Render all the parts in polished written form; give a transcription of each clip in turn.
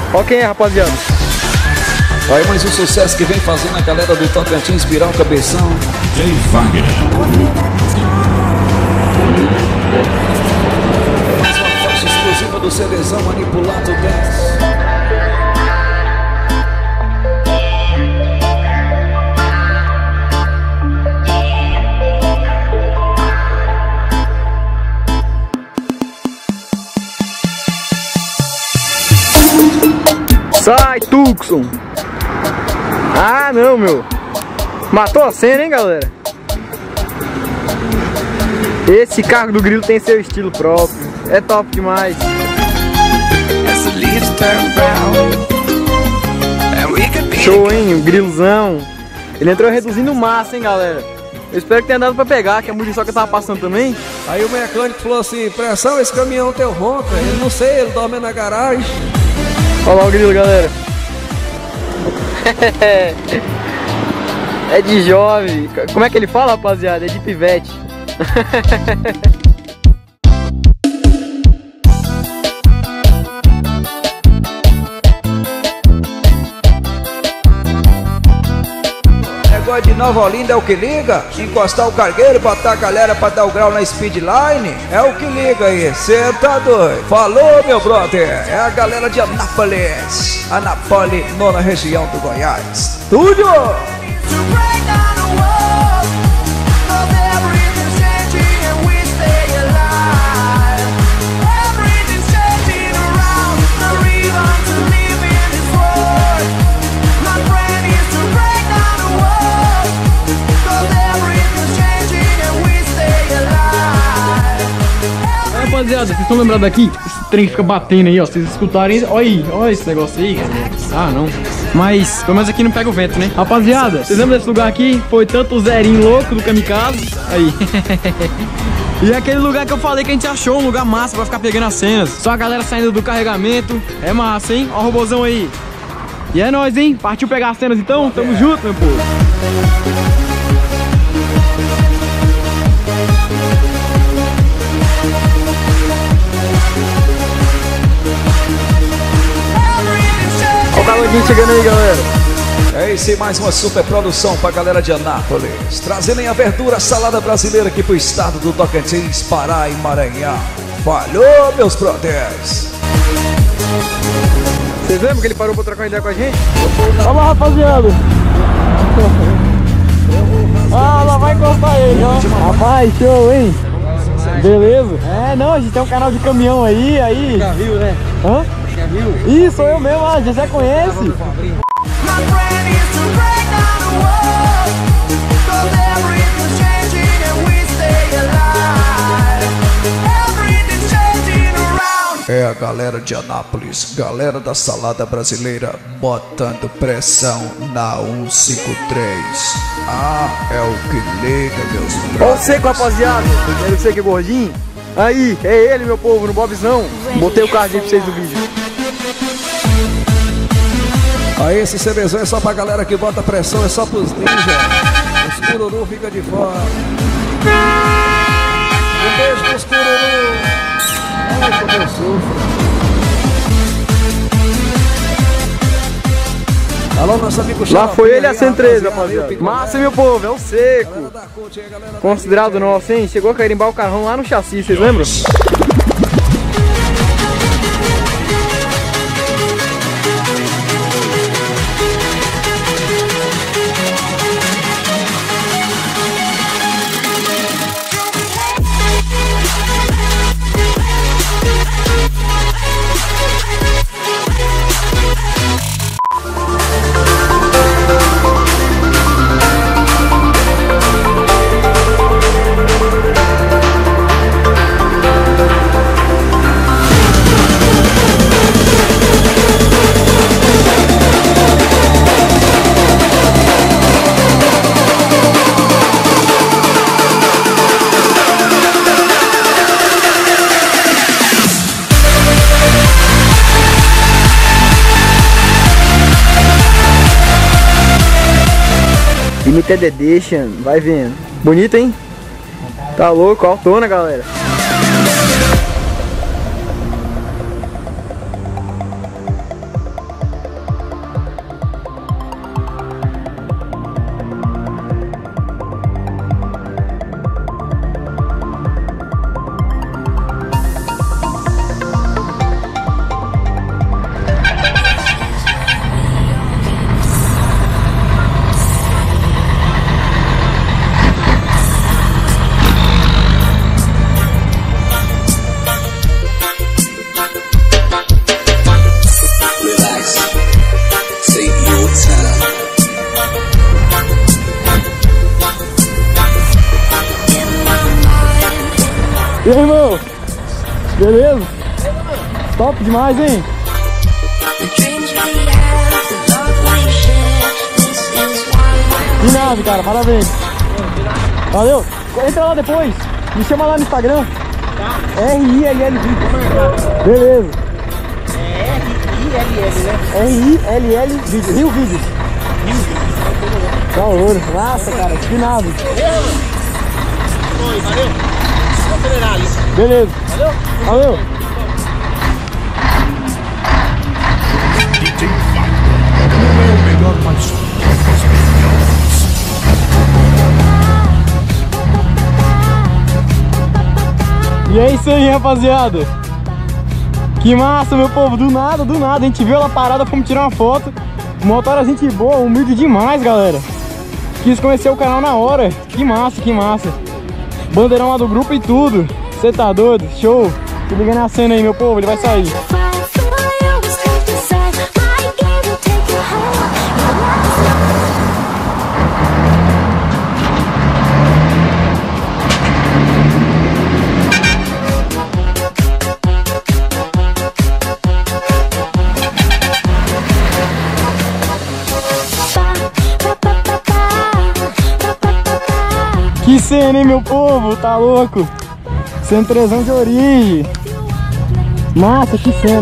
Ó quem é, rapaziada. Aí mais um sucesso que vem fazendo a galera do Tocantins inspirar o cabeção. Jay Wagner. Mais uma faixa exclusiva do CDzão Manipulado Dance. Sai, Tucson! Ah, não, meu! Matou a cena, hein, galera? Esse carro do Grilo tem seu estilo próprio. É top demais. Show, hein? O Grilozão. Ele entrou reduzindo massa, hein, galera? Eu espero que tenha dado pra pegar, que a Mujiçoca tava passando também. Aí o mecânico falou assim: pressão, esse caminhão teu ronca. Ele não sei, ele dorme na garagem. Olha lá o Grilo, galera. É de jovem. Como é que ele fala, rapaziada? É de pivete. Negócio de Nova Olinda é o que liga. Encostar o cargueiro, botar a galera pra dar o grau na speedline. É o que liga aí, cê tá doido. Falou, meu brother. É a galera de Anápolis. Anápolis, nona região do Goiás. Tudo! Rapaziada, vocês estão lembrados daqui? Esse trem que fica batendo aí, ó. Vocês escutarem. Olha aí, olha esse negócio aí. Ah, não. Mas, pelo menos aqui não pega o vento, né? Rapaziada, vocês lembram desse lugar aqui? Foi tanto o zerinho louco do Kamikaze. Aí. E é aquele lugar que eu falei que a gente achou um lugar massa pra ficar pegando as cenas. Só a galera saindo do carregamento. É massa, hein? Ó o robôzão aí. E é nóis, hein? Partiu pegar as cenas então? Tamo junto, meu povo. Olha o Calodinho chegando aí, galera. É isso aí, mais uma super produção pra galera de Anápolis. Trazendo a verdura, a salada brasileira aqui pro estado do Tocantins, Pará e Maranhão. Falou, meus brothers! Vocês lembram que ele parou pra trocar uma ideia com a gente? Olha lá, rapaziada. Ah, lá vai encostar ele, ó. Rapaz, show, hein? Beleza? É, não, a gente tem um canal de caminhão aí. Já viu, né? Hã? Já viu? Ih, sou eu mesmo, a gente já conhece. É a galera de Anápolis, galera da salada brasileira, botando pressão na 153. Ah, é o que liga, meus brothers. Ó o seco, rapaziada. Ele seco e gordinho. Aí, é ele, meu povo, no Bobzão. Botei o cardinho pra vocês no vídeo. Aí esse CDzão é só pra galera que bota pressão, é só pros ninjas. Os cururu fica de fora. Um beijo pros cururu. Ai, como eu sofro. Alô, nosso amigo Lá foi ele a 113, rapaziada. Massa, meu povo, é o seco. Considerado nosso, hein? Chegou a carimbar o carrão lá no chassi, vocês lembram? Limited Edition, vai vendo. Bonito, hein? Tá louco, autona, galera. E aí, irmão? Beleza? Top demais, hein? De nada, cara, parabéns. Valeu. Entra lá depois. Me chama lá no Instagram. Tá. R-I-L-L Vídeos. Beleza. R-I-L-L, né? R-I-L-L Vídeos. Rio Vídeos. Da hora. Nossa, cara, de nada. Valeu. Vou acelerar ali. Beleza. Valeu. Valeu. E é isso aí, rapaziada. Que massa, meu povo. Do nada, a gente viu ela parada, fomos tirar uma foto. O motor é gente boa, humilde demais, galera. Quis conhecer o canal na hora. Que massa, que massa. Bandeirão lá do grupo e tudo. Você tá doido? Show. Se liga na cena aí, meu povo, ele vai sair. Que cena, hein, meu povo? Tá louco? Centrezão de origem. Massa, que cena.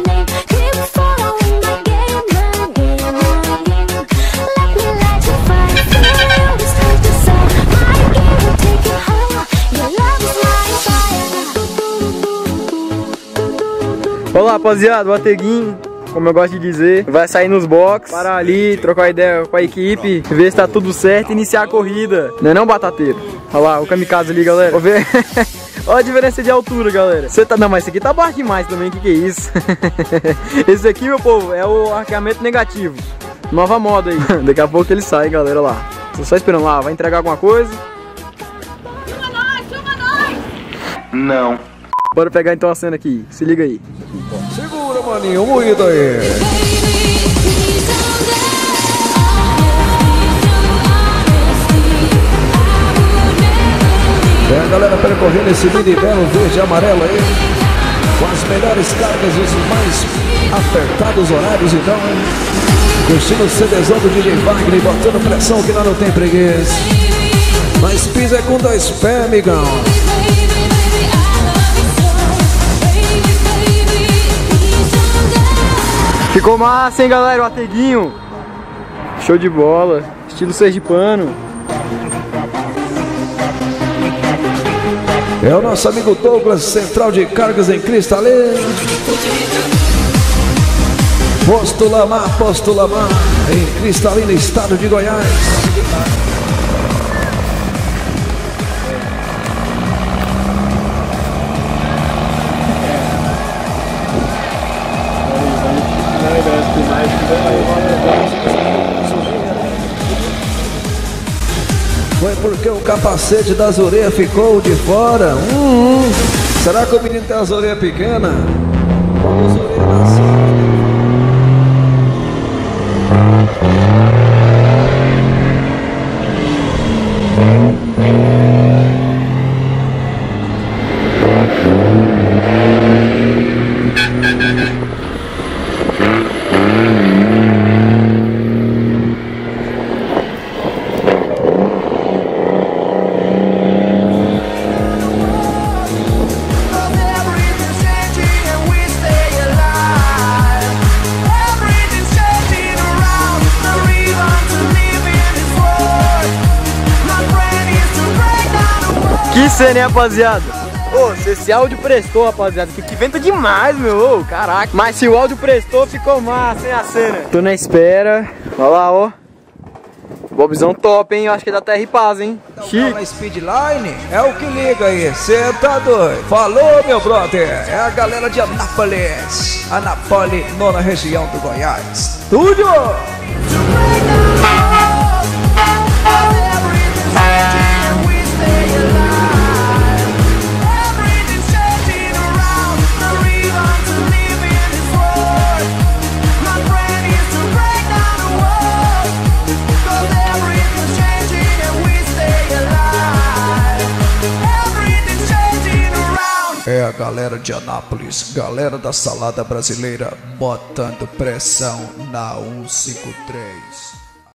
Olá, rapaziada, o Ateguinho, como eu gosto de dizer, vai sair nos box, parar ali, trocar ideia com a equipe, ver se tá tudo certo e iniciar a corrida. Não é não, batateiro? Olha lá, o kamikaze ali, galera. Vou ver. Olha a diferença de altura, galera. Você tá... Não, mas esse aqui tá baixo demais também, que é isso? Esse aqui, meu povo, é o arqueamento negativo. Nova moda aí. Daqui a pouco ele sai, galera, lá. Tô só esperando lá, vai entregar alguma coisa? Chama nós! Não. Bora pegar então a cena aqui, se liga aí. Segura, maninho, moído aí. É a galera percorrendo esse mini belo verde e amarelo aí, com as melhores cargas e os mais apertados horários, então, curtindo o CDzão do DJ Wagner, botando pressão que nós não tem preguiça. Mas pisa é com 2 pés, amigão. Ficou massa, hein, galera, o Ateguinho. Show de bola, estilo sergipano. É o nosso amigo Douglas, central de cargas em Cristalina. Posto Lamar, em Cristalina, estado de Goiás. Foi porque o capacete das orelhas ficou de fora. Será que o menino tem as orelhas pequenas? Vamos orelhas assim. Que cena, hein, rapaziada? Ô, se esse áudio prestou, rapaziada, que venta demais, meu, ô, caraca. Mas se o áudio prestou, ficou massa, hein, a cena. Tô na espera, olha lá, ó. Bobzão top, hein, eu acho que é da Terra e Paz, hein. Chique. Na Speedline, é o que liga aí, cê tá doido. Falou, meu brother, é a galera de Anápolis, nona região do Goiás. Tudo! É a galera de Anápolis, galera da salada brasileira, botando pressão na 153.